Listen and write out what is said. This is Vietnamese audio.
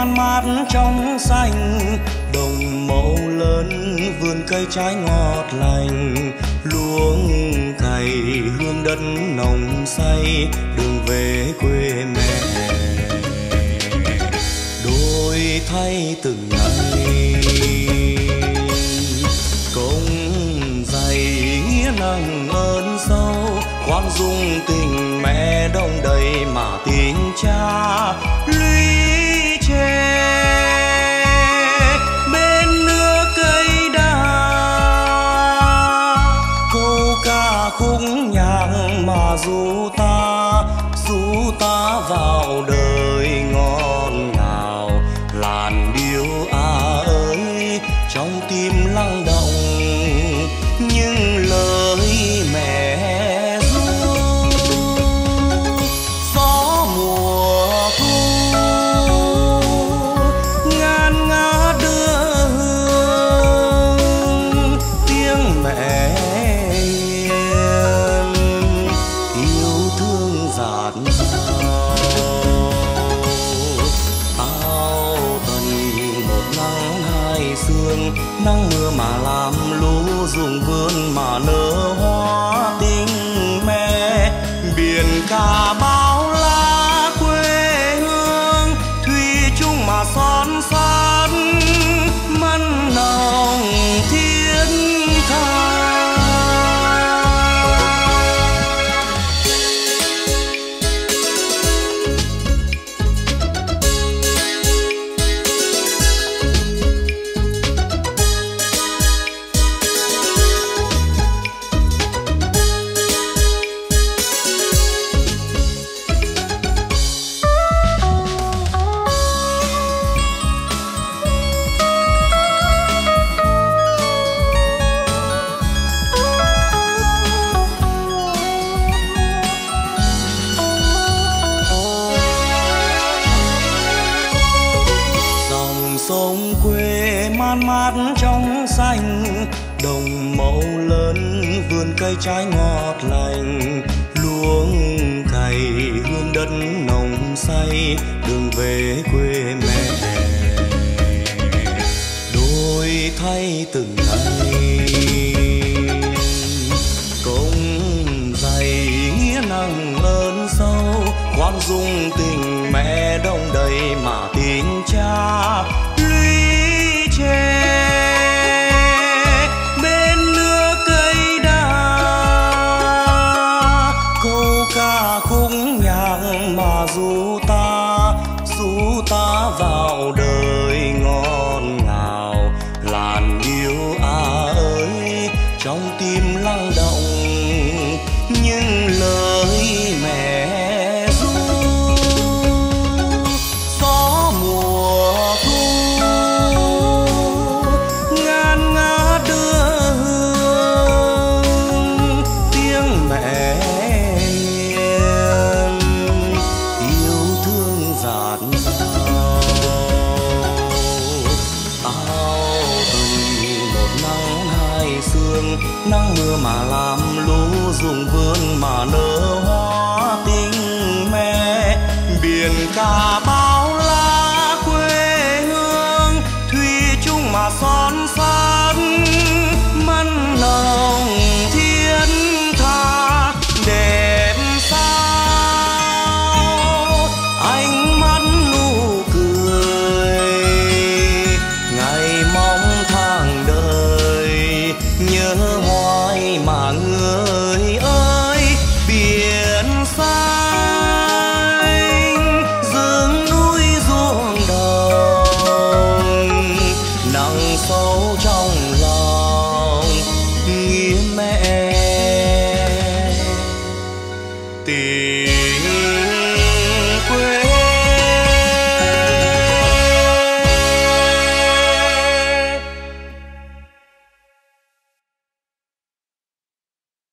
man mát trong xanh, đồng mẫu lớn vườn cây trái ngọt lành, luống cày hương đất nồng say, đường về quê mẹ. Đổi thay từng ngày công dày nghĩa nặng ơn sâu, khoan dung tình mẹ đông đầy mà tình cha lũy tre. Bên nước cây đa câu ca khúc nhạc mà du ta vào đời ngon ngào. Làn điệu ơi trong tim lắng động những lời mẹ ru. Gió mùa thu ngàn ngát đưa hương, tiếng mẹ hiền yêu thương dạt dào. Tao tần một nắng hai sương, nắng mưa mà làm lũ ruộng vườn mà nở hoa tình mẹ. Biển cả bao la quê hương, thủy chung mà son sát mặn nồng thiên tha. Sông quê man mát trong xanh, đồng mẫu lớn vườn cây trái ngọt lành, luống cày hương đất nồng say, đường về quê mẹ. Đổi thay từng ngày công dày nghĩa nặng ơn sâu, khoan dung tình mẹ đông đầy mà tình cha lũy tre. Bên nước cây đa câu ca khúc nhạc mà du ta vào đời ngon ngào. Làn điệu ơi trong tim lắng động những lời mẹ ru. Gió mùa thu ngàn ngát đưa hương, tiếng mẹ hiền yêu thương dạt dào. Tao từng một nắng hai sương, nắng mưa mà làm lũ ruộng vườn mà nở hoa tình mẹ. Biển cả bao la quê hương, thủy chung mà son sát mặn nồng thiên tha. Đẹp sao ánh mắt nụ cười, ngày mong tháng đời nhớ hoài mà người ơi. Biển xanh rừng núi ruộng đồng, nặng sâu trong lòng nghĩa mẹ. Tình quê